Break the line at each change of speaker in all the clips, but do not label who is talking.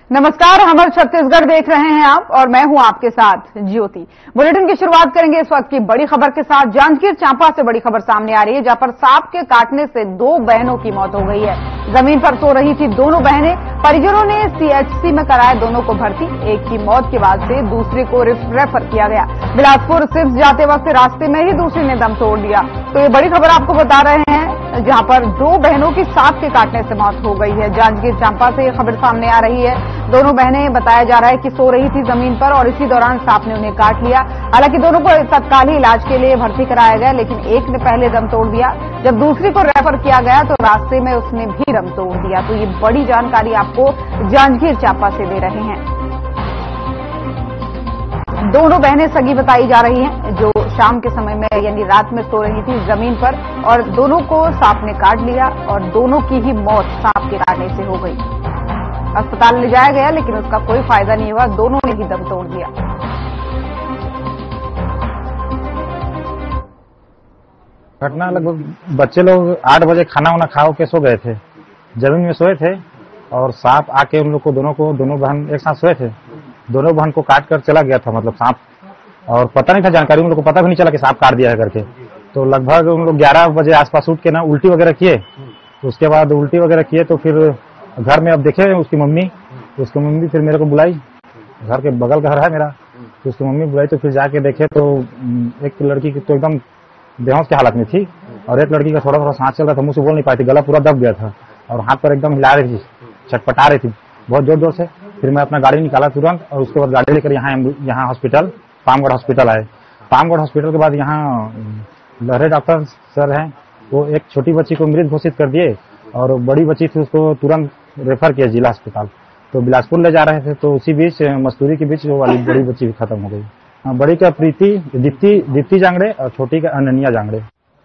नमस्कार, हमर छत्तीसगढ़ देख रहे हैं आप और मैं हूं आपके साथ ज्योति। बुलेटिन की शुरुआत करेंगे इस वक्त की बड़ी खबर के साथ। जांजगीर चांपा से बड़ी खबर सामने आ रही है, जहां पर सांप के काटने से 2 बहनों की मौत हो गई है। जमीन पर सो रही थी दोनों बहनें। परिजनों ने सीएचसी में कराया दोनों को भर्ती। एक की मौत के बाद से दूसरे को रेफर किया गया। बिलासपुर सिर्फ जाते वक्त रास्ते में ही दूसरी ने दम तोड़ दिया। तो ये बड़ी खबर आपको बता रहे हैं, जहां पर 2 बहनों की सांप के काटने से मौत हो गई है। जांजगीर चांपा से ये खबर सामने आ रही है। दोनों बहनें बताया जा रहा है कि सो रही थी जमीन पर और इसी दौरान सांप ने उन्हें काट लिया। हालांकि दोनों को तत्काल ही इलाज के लिए भर्ती कराया गया, लेकिन एक ने पहले दम तोड़ दिया। जब दूसरी को रेफर किया गया तो रास्ते में उसने भी दम तोड़ दिया। तो ये बड़ी जानकारी आपको जांजगीर चांपा से दे रहे हैं। दोनों बहनें सगी बताई जा रही हैं, जो शाम के समय में यानी रात में सो रही थी जमीन पर और दोनों को सांप ने काट लिया और दोनों की ही मौत सांप के काटने से हो गई। अस्पताल ले जाया गया, लेकिन उसका कोई फायदा नहीं हुआ, दोनों ने ही दम तोड़ दिया।
घटना लगभग बच्चे लोग 8 बजे खाना वाना खा के सो गए थे, जमीन में सोए थे और सांप आके उन लोग को दोनों बहन एक साथ सोए थे। दोनों बहन को काट कर चला गया था, मतलब सांप, और पता नहीं था, जानकारी उन लोग को पता भी नहीं चला कि सांप काट दिया है करके। तो लगभग उन लोग 11 बजे आसपास उठ के ना उल्टी वगैरह किए। उसके बाद उल्टी वगैरह किए तो फिर घर में अब देखे उसकी मम्मी फिर मेरे को बुलाई। घर के बगल घर है मेरा, तो उसकी मम्मी बुलाई तो फिर जाके देखे तो एक लड़की की तो एकदम बेहोश की हालत में थी और एक लड़की का थोड़ा थोड़ा सांस चल रहा था, मुंह से बोल नहीं पाई थी, गला पूरा दब गया था और हाथ पर एकदम हिला रही थी, छटपटा रही थी बहुत जोर जोर से। फिर मैं अपना गाड़ी निकाला तुरंत और उसके बाद गाड़ी लेकर यहाँ हॉस्पिटल पामगढ़ हॉस्पिटल आए। पामगढ़ हॉस्पिटल के बाद यहाँ लहरे डॉक्टर सर हैं, वो एक छोटी बच्ची को मृत घोषित कर दिए और बड़ी बच्ची थी उसको तुरंत रेफर किया जिला अस्पताल। तो बिलासपुर ले जा रहे थे, तो उसी बीच मस्तूरी के बीच वो वाली बड़ी बच्ची भी खत्म हो गई। बड़ी का प्रीति दीप्ति जांगड़े और छोटी का अनन्या जांगड़े।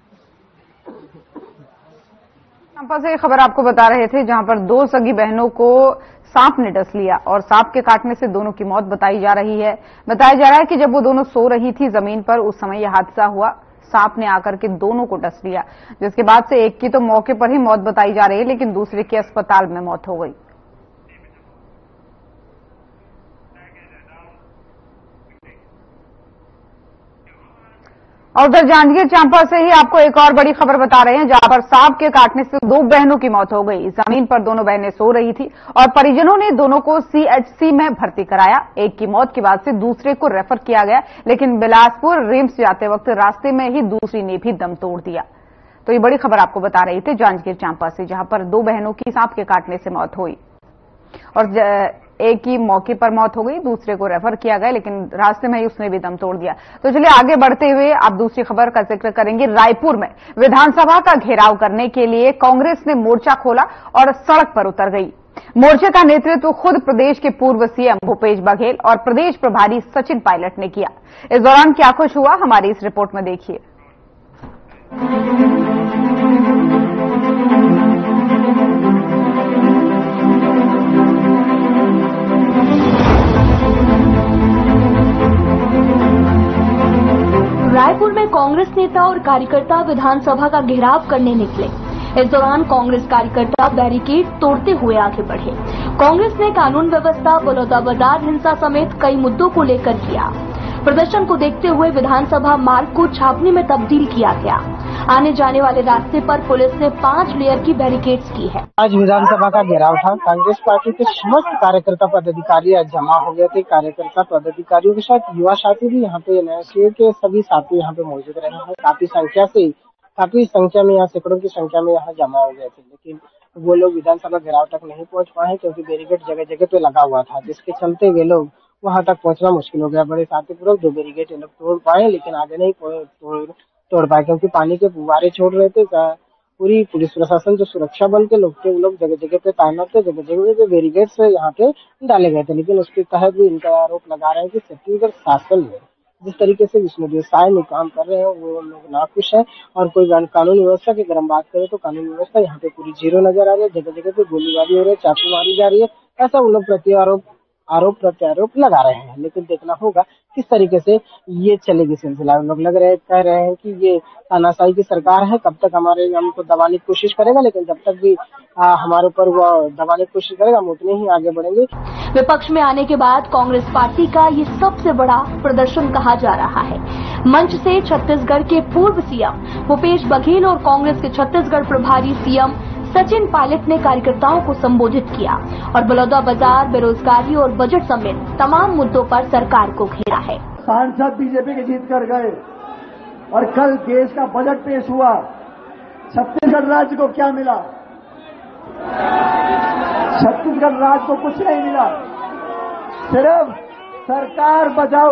चांपा से खबर आपको बता रहे थे, जहां पर 2 सगी बहनों को सांप ने डस लिया और सांप के काटने से दोनों की मौत बताई जा रही है। बताया जा रहा है कि जब वो दोनों सो रही थी जमीन पर, उस समय यह हादसा हुआ। सांप ने आकर के दोनों को डस लिया, जिसके बाद से एक की तो मौके पर ही मौत बताई जा रही है, लेकिन दूसरे की अस्पताल में मौत हो गई। और उधर जांजगीर चांपा से ही आपको एक और बड़ी खबर बता रहे हैं, जहां पर सांप के काटने से 2 बहनों की मौत हो गई। जमीन पर दोनों बहनें सो रही थी और परिजनों ने दोनों को सीएचसी में भर्ती कराया। एक की मौत के बाद से दूसरे को रेफर किया गया, लेकिन बिलासपुर रिम्स जाते वक्त रास्ते में ही दूसरी ने भी दम तोड़ दिया। तो ये बड़ी खबर आपको बता रही थी जांजगीर चांपा से, जहां पर 2 बहनों की सांप के काटने से मौत हुई और एक की मौके पर मौत हो गई, दूसरे को रेफर किया गया, लेकिन रास्ते में ही उसने भी दम तोड़ दिया। तो चलिए आगे बढ़ते हुए आप दूसरी खबर का जिक्र करेंगे। रायपुर में विधानसभा का घेराव करने के लिए कांग्रेस ने मोर्चा खोला और सड़क पर उतर गई। मोर्चे का नेतृत्व खुद प्रदेश के पूर्व सीएम भूपेश बघेल और प्रदेश प्रभारी सचिन पायलट ने किया। इस दौरान क्या कुछ हुआ, हमारी इस रिपोर्ट में देखिए।
रायपुर में कांग्रेस नेता और कार्यकर्ता विधानसभा का घेराव करने निकले। इस दौरान कांग्रेस कार्यकर्ता बैरिकेड तोड़ते हुए आगे बढ़े। कांग्रेस ने कानून व्यवस्था, बलौदाबाजार हिंसा समेत कई मुद्दों को लेकर किया। प्रदर्शन को देखते हुए विधानसभा मार्ग को छावनी में तब्दील किया गया। आने जाने वाले रास्ते पर पुलिस ने 5 लेयर की बैरिकेड्स की है।
आज विधानसभा का घेराव था। कांग्रेस पार्टी के समस्त कार्यकर्ता पदाधिकारी आज जमा हो गए थे। कार्यकर्ता पदाधिकारियों के साथ युवा साथी भी यहाँ पे एनएसयू के सभी साथी यहाँ पे मौजूद रहे हैं। काफी संख्या में यहाँ सैकड़ों की संख्या में यहाँ जमा हो गए थे, लेकिन वो लोग विधानसभा घेराव तक नहीं पहुँच पाए क्योंकि बैरिकेड जगह जगह पे लगा हुआ था, जिसके चलते वे लोग वहाँ तक पहुँचना मुश्किल हो गया। बड़े शांतिपूर्वक 2 बैरिकेड ये लोग तोड़ पाए, लेकिन आगे नहीं तोड़ पाए क्योंकि पानी के फुव्वारे छोड़ रहे थे। पूरी पुलिस प्रशासन जो सुरक्षा बल के लोग थे, वो लोग जगह जगह पे तैनात थे, जगह जगह पे बैरिकेड से यहाँ पे डाले गए थे। लेकिन उसके तहत भी इनका आरोप लगा रहे हैं कि छत्तीसगढ़ शासन में जिस तरीके से विष्णुदेव साय में काम कर रहे हैं वो लोग नाखुश है। और कोई कानून व्यवस्था की अगर हम बात करें तो कानून व्यवस्था यहाँ पे पूरी जीरो नजर आ रही है। जगह जगह पे गोलीबारी हो रही है, चाकू मारी जा रही है, ऐसा उन लोग आरोप प्रत्यारोप लगा रहे हैं। लेकिन देखना होगा किस तरीके से ये चलेगी सिलसिला। लोग कह रहे हैं कि ये तानाशाही की सरकार है, कब तक हमको दबाने की कोशिश करेगा, लेकिन जब तक भी हमारे ऊपर वो दबाने की कोशिश करेगा हम उतने ही आगे बढ़ेंगे।
विपक्ष में आने के बाद कांग्रेस पार्टी का ये सबसे बड़ा प्रदर्शन कहा जा रहा है। मंच से छत्तीसगढ़ के पूर्व सीएम भूपेश बघेल और कांग्रेस के छत्तीसगढ़ प्रभारी सीएम सचिन पायलट ने कार्यकर्ताओं को संबोधित किया और बलौदाबाजार, बेरोजगारी और बजट समेत तमाम मुद्दों पर सरकार को घेरा है।
सांसद बीजेपी के जीत कर गए और कल देश का बजट पेश हुआ। छत्तीसगढ़ राज्य को क्या मिला? छत्तीसगढ़ राज्य को कुछ नहीं मिला, सिर्फ सरकार बचाओ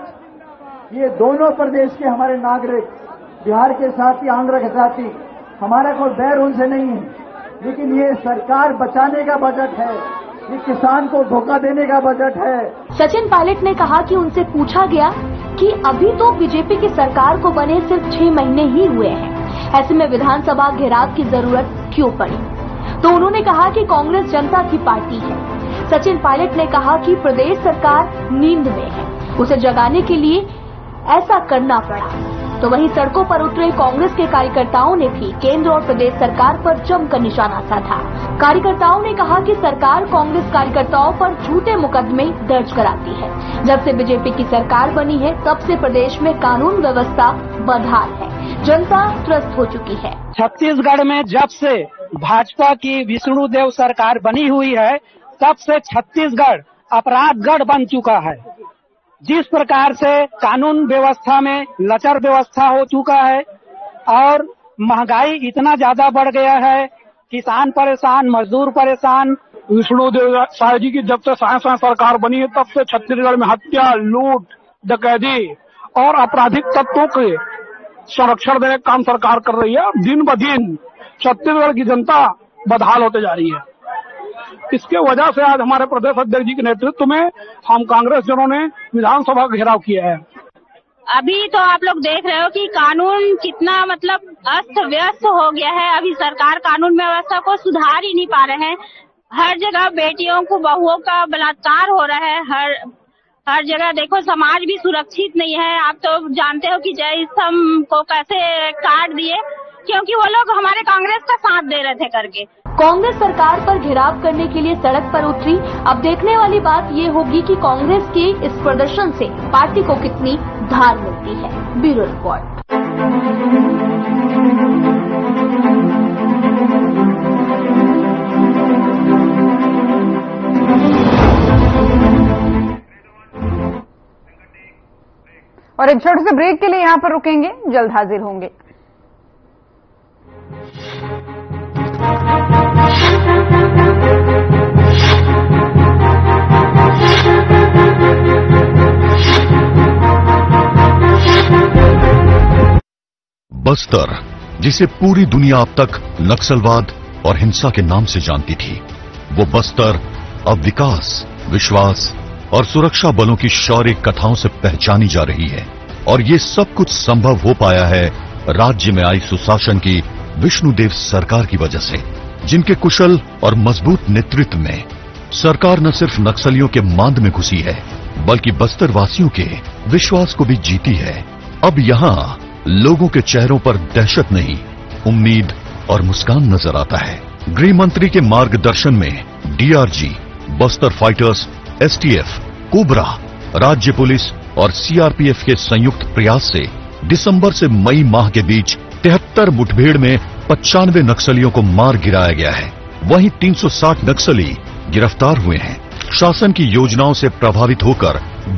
बजट। ये दोनों प्रदेश के हमारे नागरिक, बिहार के साथ ही आंध्र के साथ ही, हमारा कोई बैर उनसे नहीं है, लेकिन ये सरकार बचाने का बजट है, ये किसान को धोखा देने का बजट है।
सचिन पायलट ने कहा कि उनसे पूछा गया कि अभी तो बीजेपी की सरकार को बने सिर्फ 6 महीने ही हुए हैं, ऐसे में विधानसभा घेराव की जरूरत क्यों पड़ी? तो उन्होंने कहा कि कांग्रेस जनता की पार्टी है। सचिन पायलट ने कहा कि प्रदेश सरकार नींद में है, उसे जगाने के लिए ऐसा करना पड़ा। तो वहीं सड़कों पर उतरे कांग्रेस के कार्यकर्ताओं ने भी केंद्र और प्रदेश सरकार पर जमकर निशाना साधा। कार्यकर्ताओं ने कहा कि सरकार कांग्रेस कार्यकर्ताओं पर झूठे मुकदमे दर्ज कराती है। जब से बीजेपी की सरकार बनी है तब से प्रदेश में कानून व्यवस्था बदहाल है, जनता त्रस्त हो चुकी है।
छत्तीसगढ़ में जब से भाजपा की विष्णुदेव सरकार बनी हुई है तब से छत्तीसगढ़ अपराधगढ़ बन चुका है। जिस प्रकार से कानून व्यवस्था में लचर व्यवस्था हो चुका है और महंगाई इतना ज्यादा बढ़ गया है, किसान परेशान, मजदूर परेशान।
विष्णुदेव साय जी की जब से साय सरकार बनी है तब से छत्तीसगढ़ में हत्या, लूट, डकैती और आपराधिक तत्वों के संरक्षण देने का काम सरकार कर रही है। दिन ब दिन छत्तीसगढ़ की जनता बदहाल होते जा रही है। इसके वजह से आज हमारे प्रदेश अध्यक्ष जी के नेतृत्व में हम कांग्रेस जनों ने विधानसभा का घेराव किया है।
अभी तो आप लोग देख रहे हो कि कानून कितना अस्त व्यस्त हो गया है। अभी सरकार कानून व्यवस्था को सुधार ही नहीं पा रहे हैं। हर जगह बेटियों को, बहुओं का बलात्कार हो रहा है। हर जगह देखो, समाज भी सुरक्षित नहीं है। आप तो जानते हो कि जय स्तंभ को कैसे काट दिए, क्योंकि वो लोग हमारे कांग्रेस का साथ दे रहे थे करके।
कांग्रेस सरकार पर घेराव करने के लिए सड़क पर उतरी। अब देखने वाली बात ये होगी कि कांग्रेस के इस प्रदर्शन से पार्टी को कितनी धार मिलती है। Bureau report.
और एक छोटे से ब्रेक के लिए यहाँ पर रुकेंगे, जल्द हाजिर होंगे।
बस्तर, जिसे पूरी दुनिया अब तक नक्सलवाद और हिंसा के नाम से जानती थी, वो बस्तर अब विकास, विश्वास और सुरक्षा बलों की शौर्य कथाओं से पहचानी जा रही है। और ये सब कुछ संभव हो पाया है राज्य में आई सुशासन की विष्णुदेव सरकार की वजह से, जिनके कुशल और मजबूत नेतृत्व में सरकार न सिर्फ नक्सलियों के मांद में घुसी है, बल्कि बस्तर वासियों के विश्वास को भी जीती है। अब यहाँ लोगों के चेहरों पर दहशत नहीं, उम्मीद और मुस्कान नजर आता है। गृह मंत्री के मार्गदर्शन में DRG, Bastar fighters, STF, cobra, राज्य पुलिस और सीआरपीएफ के संयुक्त प्रयास से दिसंबर से मई माह के बीच 73 मुठभेड़ में 95 नक्सलियों को मार गिराया गया है। वहीं 360 नक्सली गिरफ्तार हुए हैं। शासन की योजनाओं से प्रभावित होकर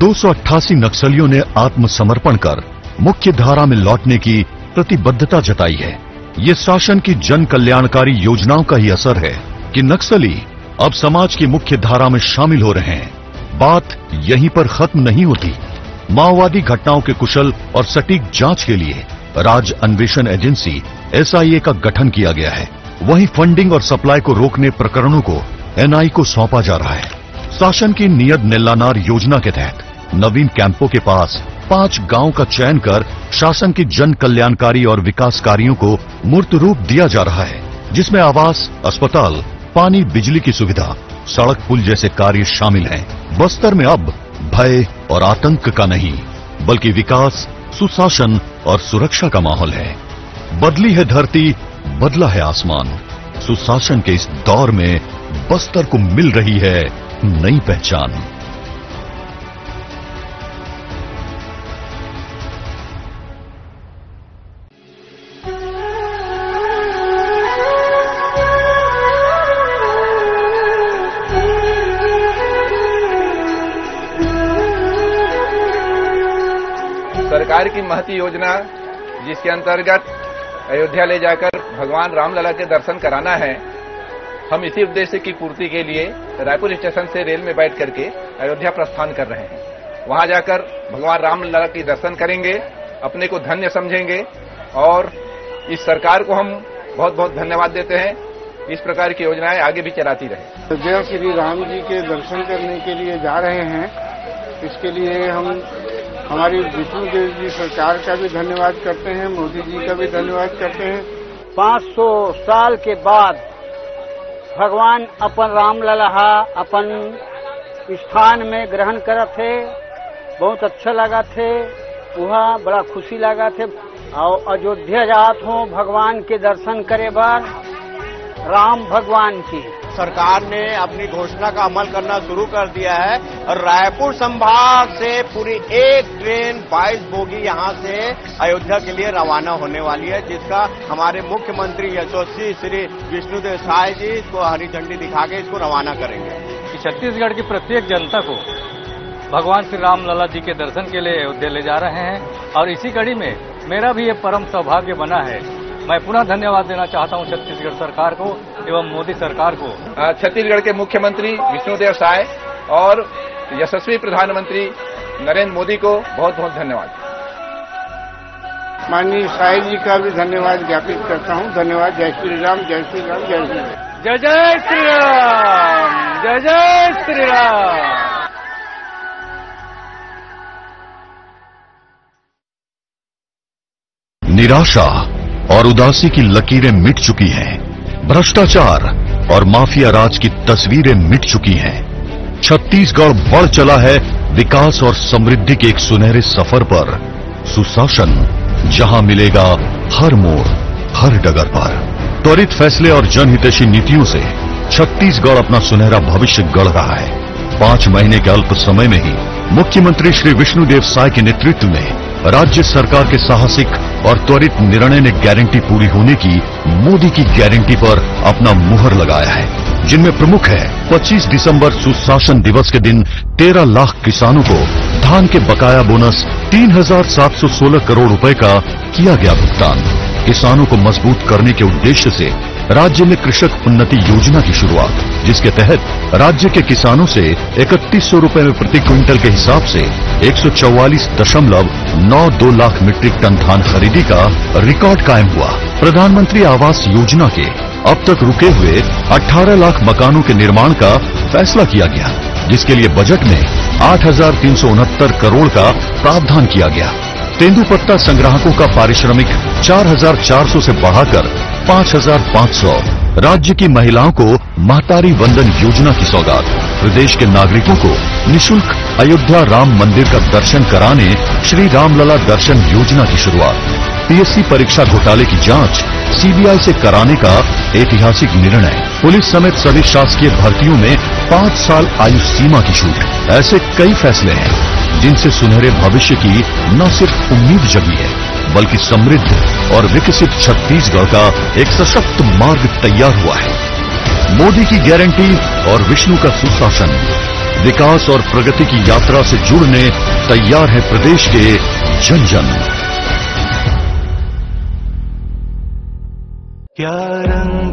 288 नक्सलियों ने आत्मसमर्पण कर मुख्य धारा में लौटने की प्रतिबद्धता जताई है। ये शासन की जन कल्याणकारी योजनाओं का ही असर है कि नक्सली अब समाज की मुख्य धारा में शामिल हो रहे हैं। बात यहीं पर खत्म नहीं होती। माओवादी घटनाओं के कुशल और सटीक जांच के लिए राज्य अन्वेषण एजेंसी एसआईए का गठन किया गया है। वहीं फंडिंग और सप्लाई को रोकने प्रकरणों को एनआई को सौंपा जा रहा है। शासन की नियत नेल्लानार योजना के तहत नवीन कैंपों के पास 5 गांव का चयन कर शासन की जन कल्याणकारी और विकास कार्यों को मूर्त रूप दिया जा रहा है, जिसमें आवास, अस्पताल, पानी, बिजली की सुविधा, सड़क, पुल जैसे कार्य शामिल हैं। बस्तर में अब भय और आतंक का नहीं, बल्कि विकास, सुशासन और सुरक्षा का माहौल है। बदली है धरती, बदला है आसमान। सुशासन के इस दौर में बस्तर को मिल रही है नई पहचान।
सरकार की महती योजना जिसके अंतर्गत अयोध्या ले जाकर भगवान रामलला के दर्शन कराना है, हम इसी उद्देश्य की पूर्ति के लिए रायपुर स्टेशन से रेल में बैठ करके अयोध्या प्रस्थान कर रहे हैं। वहां जाकर भगवान रामलला के दर्शन करेंगे, अपने को धन्य समझेंगे और इस सरकार को हम बहुत बहुत धन्यवाद देते हैं। इस प्रकार की योजनाएं आगे भी चलाती रहे।
जय श्री राम जी के दर्शन करने के लिए जा रहे हैं। इसके लिए हम हमारी विष्णुदेव जी सरकार का भी धन्यवाद करते हैं, मोदी जी का भी धन्यवाद करते हैं।
500 साल के बाद भगवान अपन रामलला अपन स्थान में ग्रहण करत थे, बहुत अच्छा लगा थे, वहाँ बड़ा खुशी लगा थे। और अयोध्या जात हूँ भगवान के दर्शन करे बार, राम भगवान की।
सरकार ने अपनी घोषणा का अमल करना शुरू कर दिया है और रायपुर संभाग से पूरी एक ट्रेन 22 बोगी यहां से अयोध्या के लिए रवाना होने वाली है, जिसका हमारे मुख्यमंत्री यशस्वी श्री विष्णुदेव साय जी इसको हरी झंडी दिखा के इसको रवाना करेंगे।
छत्तीसगढ़ की प्रत्येक जनता को भगवान श्री रामलला जी के दर्शन के लिए अयोध्या ले जा रहे हैं और इसी कड़ी में मेरा भी ये परम सौभाग्य बना है। मैं पुनः धन्यवाद देना चाहता हूं छत्तीसगढ़ सरकार को एवं मोदी सरकार को।
छत्तीसगढ़ के मुख्यमंत्री विष्णुदेव साय और यशस्वी प्रधानमंत्री नरेंद्र मोदी को बहुत बहुत धन्यवाद।
माननीय साय जी का भी धन्यवाद ज्ञापित करता हूं। धन्यवाद। जय श्री राम, जय श्री राम, जय श्री राम।
जय जय श्री राम, जय जय श्री राम।
निराशा और उदासी की लकीरें मिट चुकी हैं। भ्रष्टाचार और माफिया राज की तस्वीरें मिट चुकी हैं। छत्तीसगढ़ बढ़ चला है विकास और समृद्धि के एक सुनहरे सफर पर। सुशासन जहां मिलेगा हर मोड़, हर डगर पर। त्वरित फैसले और जनहितैषी नीतियों से छत्तीसगढ़ अपना सुनहरा भविष्य गढ़ रहा है। 5 महीने के अल्प समय में ही मुख्यमंत्री श्री विष्णुदेव साय के नेतृत्व में राज्य सरकार के साहसिक और त्वरित निर्णय ने गारंटी पूरी होने की मोदी की गारंटी पर अपना मुहर लगाया है, जिनमें प्रमुख है 25 दिसंबर सुशासन दिवस के दिन 13 लाख किसानों को धान के बकाया बोनस 3,716 करोड़ रुपए का किया गया भुगतान। किसानों को मजबूत करने के उद्देश्य से राज्य में कृषक उन्नति योजना की शुरुआत, जिसके तहत राज्य के किसानों से 3100 रुपए में प्रति क्विंटल के हिसाब से 144.92 लाख मीट्रिक टन धान खरीदी का रिकॉर्ड कायम हुआ। प्रधानमंत्री आवास योजना के अब तक रुके हुए 18 लाख मकानों के निर्माण का फैसला किया गया, जिसके लिए बजट में 8,369 करोड़ का प्रावधान किया गया। तेंदुपत्ता संग्राहकों का पारिश्रमिक 4,400 से बढ़ाकर 5,500। राज्य की महिलाओं को महतारी वंदन योजना की सौगात। प्रदेश के नागरिकों को निशुल्क अयोध्या राम मंदिर का दर्शन कराने श्री रामलला दर्शन योजना की शुरुआत। पीएससी परीक्षा घोटाले की जांच सीबीआई से कराने का ऐतिहासिक निर्णय। पुलिस समेत सभी शासकीय भर्तियों में 5 साल आयु सीमा की छूट। ऐसे कई फैसले हैं जिनसे सुनहरे भविष्य की न सिर्फ उम्मीद जगी है, बल्कि समृद्ध और विकसित छत्तीसगढ़ का एक सशक्त मार्ग तैयार हुआ है। मोदी की गारंटी और विष्णु का सुशासन, विकास और प्रगति की यात्रा से जुड़ने तैयार है प्रदेश के जन जन।
क्या रंग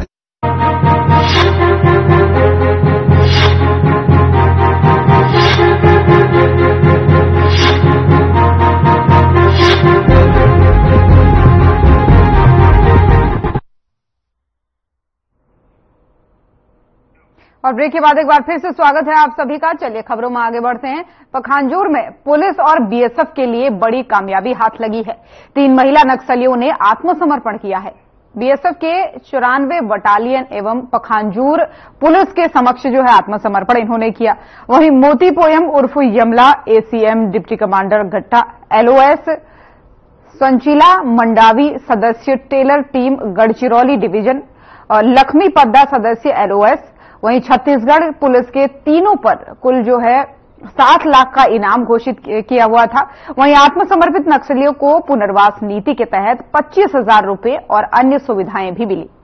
और ब्रेक के बाद एक बार फिर से स्वागत है आप सभी का। चलिए खबरों में आगे बढ़ते हैं। पखांजूर में पुलिस और बीएसएफ के लिए बड़ी कामयाबी हाथ लगी है। 3 महिला नक्सलियों ने आत्मसमर्पण किया है। बीएसएफ के 94 बटालियन एवं पखांजूर पुलिस के समक्ष जो है आत्मसमर्पण इन्होंने किया। वहीं मोती पोयम उर्फ Yamla ACM deputy commander Ghatta LOS Sanchila Mandavi सदस्य टेलर टीम गढ़चिरौली डिवीजन और लक्ष्मी पद्दा सदस्य एलओएस वहीं छत्तीसगढ़ पुलिस के तीनों पर कुल जो है 7 लाख का इनाम घोषित किया हुआ था। वहीं आत्मसमर्पित नक्सलियों को पुनर्वास नीति के तहत 25,000 रुपए और अन्य सुविधाएं भी मिली।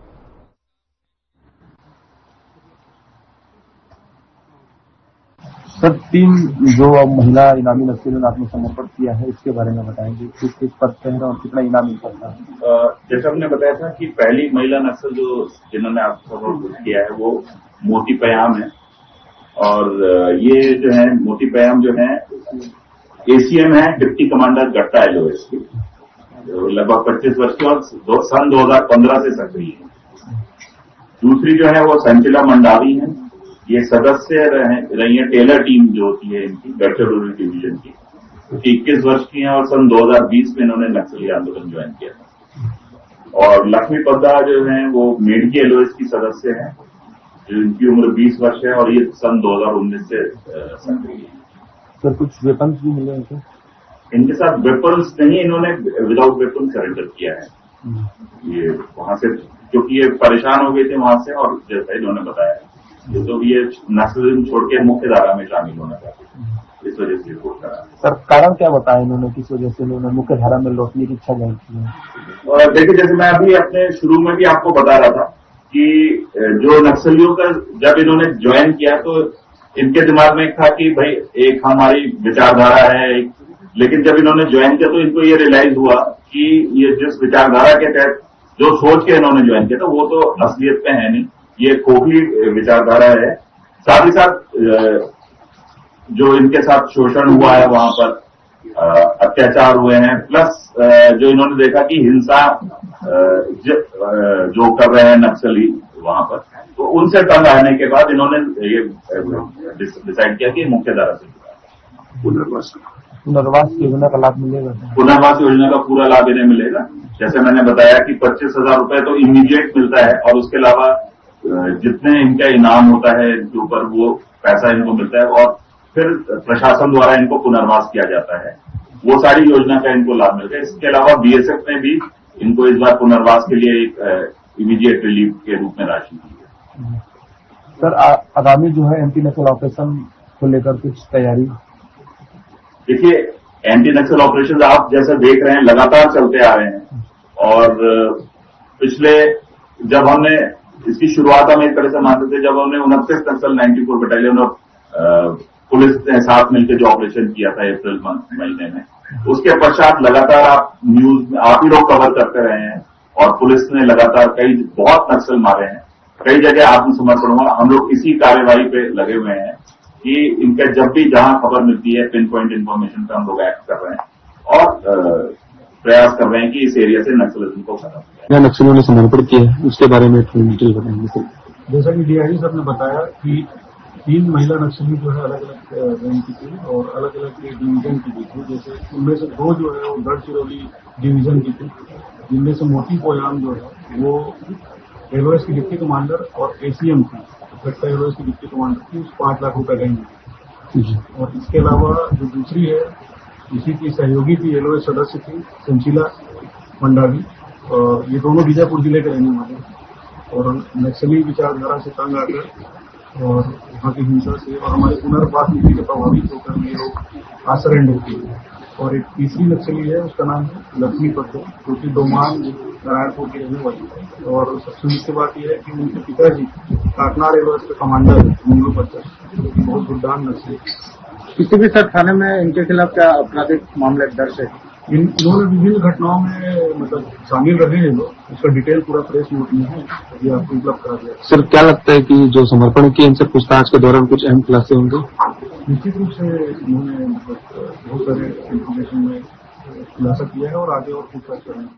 सर, 3 जो महिला इनामी नक्सलियों ने आत्मसमर्पण किया है, इसके बारे में बताएंगे, किस पद पे है और कितना इनाम मिलता था?
जैसा हमने बताया था कि पहली महिला नक्सल जिन्होंने आत्मसमर्पण किया है वो मोती पयाम है, और ये जो है मोती पयाम जो है एसीएम है, डिप्टी कमांडर गट्टा एलओएस की, लगभग 25 वर्ष की और सन 2015 से सक्रिय है। दूसरी जो है वो संचिला मंडावी है, ये सदस्य रही है टेलर टीम जो होती है इनकी गढ़चिरौली डिवीजन की, 21 वर्ष की हैं और सन 2020 में इन्होंने नक्सली आंदोलन ज्वाइन किया था। और लक्ष्मी पद्दा जो है वो मेडकी एलओएस की सदस्य हैं, जो इनकी उम्र 20 वर्ष है और ये सन 2019 से सक्रिय है।
सर, कुछ वेपन्स भी मिले हैं?
इनके साथ वेपन्स नहीं, इन्होंने विदाउट वेपन सरेंडर किया है। ये वहां से क्योंकि ये परेशान हो गए थे वहां से, और जैसा इन्होंने बताया तो ये नक्सलिज्म छोड़ के मुख्य धारा में शामिल होना चाहते थे, इस वजह से रिपोर्ट करा।
सर, कारण क्या बताया इन्होंने, किस वजह से इन्होंने मुख्य धारा में लौटने की इच्छा जाहिर की है?
और देखिए, जैसे मैं अभी अपने शुरू में भी आपको बता रहा था कि जो नक्सलियों का जब इन्होंने ज्वाइन किया तो इनके दिमाग में था कि भाई एक हमारी विचारधारा है, लेकिन जब इन्होंने ज्वाइन किया तो इनको ये रियलाइज हुआ कि ये जिस विचारधारा के तहत जो सोच के इन्होंने ज्वाइन किया था वो तो असलियत में है नहीं, ये खोखली विचारधारा है। साथ ही साथ जो इनके साथ शोषण हुआ है वहां पर, अत्याचार हुए हैं, प्लस जो इन्होंने देखा कि हिंसा जो कर रहे हैं नक्सली वहां पर, तो उनसे तंग आने के बाद इन्होंने ये डिसाइड किया कि मुख्य धारा से
पुनर्वास योजना का लाभ मिलेगा?
पुनर्वास योजना का पूरा लाभ इन्हें मिलेगा। जैसे मैंने बताया कि 25,000 रुपए तो इमीडिएट मिलता है, और उसके अलावा जितने इनका इनाम होता है इनके ऊपर वो पैसा इनको मिलता है, और फिर प्रशासन द्वारा इनको पुनर्वास किया जाता है। वो सारी योजना का इनको लाभ मिलता है। इसके अलावा बीएसएफ ने भी इनको इस बार पुनर्वास के लिए एक इमीडिएट रिलीफ के रूप में राशि दी है।
सर, आगामी जो है एंटी नक्सल ऑपरेशन को लेकर कुछ तैयारी?
देखिए, एंटी नक्सल ऑपरेशन आप जैसे देख रहे हैं लगातार चलते आ रहे हैं, और पिछले जब हमने इसकी शुरुआत हम एक तरह से मानते थे, जब हमने 29 नक्सल 94 बटालियन और पुलिस ने साथ मिलकर जो ऑपरेशन किया था अप्रैल महीने में, उसके पश्चात लगातार आप न्यूज में आप ही लोग कवर करते रहे हैं, और पुलिस ने लगातार बहुत नक्सल मारे हैं, कई जगह आत्मसमर्पण हुआ। हम लोग इसी कार्यवाही पे लगे हुए हैं कि इनका जब भी जहां खबर मिलती है पिन पॉइंट इन्फॉर्मेशन पे हम लोग एक्ट कर रहे हैं और प्रयास कर रहे हैं कि इस एरिया से नक्सलिज्म को खत्म किया।
नक्सलियों ने समर्पण किया है, उसके बारे में डिटेल बताएंगे?
जैसा कि डीआईजी साहब ने बताया कि 3 महिला नक्सली जो है अलग अलग रैंक की थी और अलग अलग डिवीजन की भी थी। जैसे उनमें से 2 जो है वो गढ़चिरौली डिवीजन की थी, जिनमें से मोती पोयाम जो है वो एलओएस की डिप्टी कमांडर और एसीएम थी, गट्टा एलओएस की डिप्टी कमांडर थी, 5 लाख रुपए रेंज में। और इसके अलावा जो दूसरी है, इसी की सहयोगी थी, एलओएस सदस्य थी संचिला मंडावी, और ये दोनों बीजापुर जिले के रहने वाले हैं, और नक्सली विचारधारा से तंग आकर और वहाँ की हिंसा से और हमारे पुनर्वास नीति के प्रभावित होकर ये लोग सरेंडर किए। और एक तीसरी नक्सली है, उसका नाम है लक्ष्मी पद्दा, जो कि डोमान नारायणपुर की रहने वाली है। और सबसे मुख्य बात यह है कि उनके पिताजी काकनाड़ एलओएस के कमांडर है मंगलू पद्दा, जो कि बहुत गुड्डान नक्सली।
किसी भी सर थाने में इनके खिलाफ क्या आपराधिक मामले दर्ज है?
इन्होंने विभिन्न घटनाओं में मतलब शामिल रहे हैं लोग, उसका डिटेल पूरा प्रेस नोट में है, ये आपको उपलब्ध करा दिया।
सर, क्या लगता है कि जो समर्पण किए इनसे पूछताछ के दौरान कुछ अहम खुलासे होंगे?
निश्चित रूप से इन्होंने बहुत सारे इन्फॉर्मेशन में खुलासा किया है और आगे और पूछताछ करेंगे।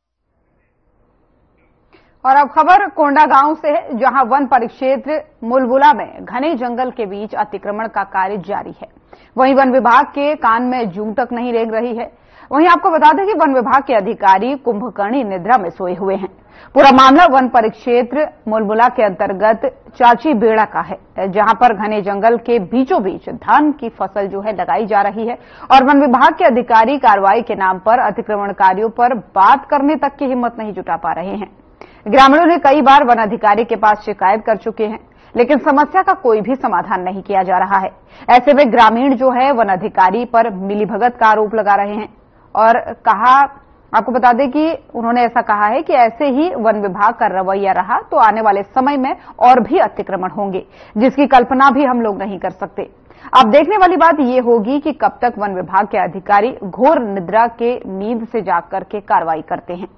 और अब खबर कोंडागांव से है, जहां वन परिक्षेत्र मुलबुला में घने जंगल के बीच अतिक्रमण का कार्य जारी है। वहीं वन विभाग के कान में जूं तक नहीं रेंग रही है। वहीं आपको बता दें कि वन विभाग के अधिकारी कुंभकर्णी निद्रा में सोए हुए हैं। पूरा मामला वन परिक्षेत्र मुलबुला के अंतर्गत चाची बेड़ा का है, जहां पर घने जंगल के बीचों बीच धान की फसल जो है लगाई जा रही है, और वन विभाग के अधिकारी कार्रवाई के नाम पर अतिक्रमणकारियों पर बात करने तक की हिम्मत नहीं जुटा पा रहे हैं। ग्रामीणों ने कई बार वन अधिकारी के पास शिकायत कर चुके हैं, लेकिन समस्या का कोई भी समाधान नहीं किया जा रहा है। ऐसे में ग्रामीण जो है वन अधिकारी पर मिलीभगत का आरोप लगा रहे हैं और आपको बता दें कि उन्होंने ऐसा कहा है कि ऐसे ही वन विभाग का रवैया रहा तो आने वाले समय में और भी अतिक्रमण होंगे, जिसकी कल्पना भी हम लोग नहीं कर सकते। अब देखने वाली बात यह होगी कि कब तक वन विभाग के अधिकारी घोर निद्रा के नींद से जाग करके कार्रवाई करते हैं।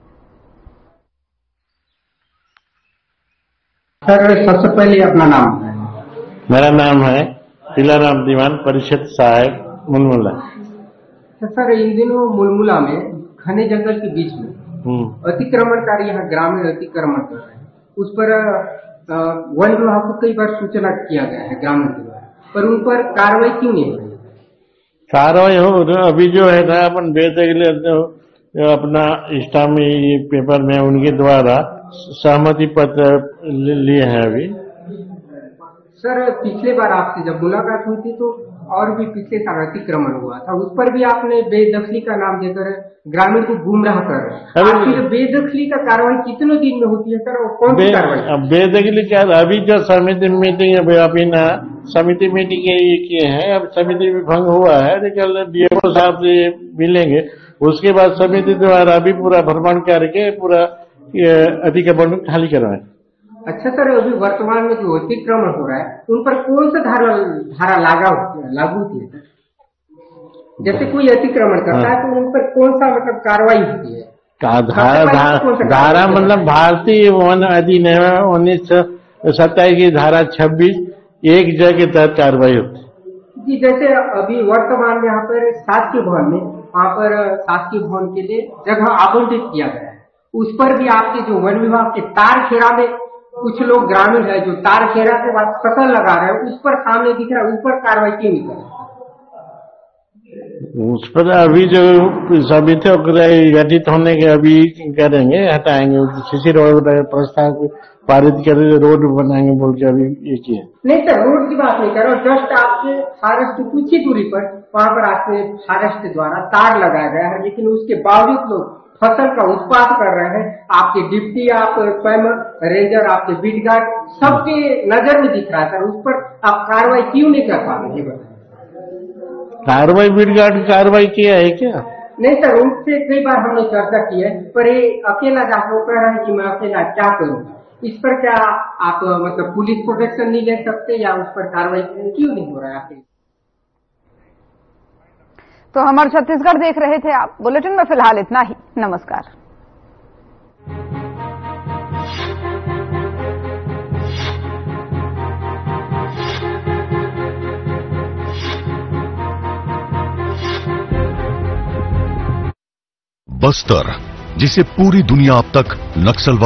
सर, सबसे पहले अपना नाम है।
मेरा नाम है तिलाराम दीवान, परिषद सहायक मुलमुला।
सर, इन दिनों मुलमुला में घने जंगल के बीच में अतिक्रमणकारी यहाँ ग्रामीण अतिक्रमण कर रहे हैं, उस पर वन विभाग को कई बार सूचना किया गया है ग्रामीण के द्वारा, पर उन पर कार्रवाई क्यों नहीं हुई?
कार्रवाई हो अभी जो है ना, अपन बेसिकली अपना इंस्टा में ये पेपर में उनके द्वारा सहमति पत्र लिए हैं अभी।
सर, पिछले बार आपसे जब मुलाकात हुई थी तो और भी पिछले साल अतिक्रमण हुआ था, उस पर भी आपने बेदखली का नाम देकर ग्रामीण को गुमराह कर रहे हैं। आखिर बेदखली का कार्रवाई कितने दिन में होती है सर, और कौन सी कार्रवाई?
बेदखली क्या, अभी जो समिति मीटिंग अभी ना समिति मीटिंग ये किए हैं, अब समिति भी भंग हुआ है, कल डीएमओ साहब से मिलेंगे, उसके बाद समिति द्वारा अभी पूरा भ्रमण करके पूरा अतिक्रमण खाली करवाएं।
अच्छा सर, अभी वर्तमान में जो अतिक्रमण हो रहा है उन पर कौन सा धारा लागू होती है सर? जैसे कोई अतिक्रमण करता है तो उन पर कौन सा मतलब कार्रवाई होती है?
धारा मतलब भारतीय वन अधिनियम 1927 की धारा 26 एक जगह के तहत कार्रवाई होती है।
जी, जैसे अभी वर्तमान में यहाँ पर शासकीय भवन में वहाँ पर शासकीय भवन के लिए जगह आवंटित किया गया है, उस पर भी आपके जो वन विभाग के तार खेड़ा में कुछ लोग ग्रामीण है जो तार खेड़ा के बाद फसल लगा रहे हैं, उस पर सामने दिख रहा है, उस पर कार्रवाई क्यों नहीं कर रहे?
उस पर अभी जो समिति गठित होने के अभी करेंगे, हटाएंगे, सीसी रोड प्रस्ताव पारित कर रोड बनाएंगे बोल के अभी ये किया।
नहीं सर, रोड की बात नहीं कर रहा हूँ, जस्ट आपके फॉरेस्ट कुछ ही दूरी पर वहाँ पर आपके फॉरेस्ट द्वारा तार लगाया गया है, लेकिन उसके बावजूद लोग फसल का उत्पाद कर रहे हैं। आपके डिप्टी, आप स्वयं रेंजर, आपके बीट गार्ड सबके नजर में दिख रहा है सर, उस पर आप कार्रवाई क्यों नहीं कर पा रहे?
कार्रवाई बीट गार्ड कार्रवाई किया है क्या?
नहीं सर, उनसे कई बार हमने चर्चा की है, पर ये अकेला जाकर वो कह रहे हैं कि मैं अकेला क्या करूँगा। इस पर क्या आप मतलब पुलिस प्रोटेक्शन नहीं ले सकते या उस पर कार्रवाई क्यों नहीं हो रहा है?
तो हमारे छत्तीसगढ़ देख रहे थे आप। बुलेटिन में फिलहाल इतना ही। नमस्कार।
बस्तर, जिसे पूरी दुनिया अब तक नक्सलवाद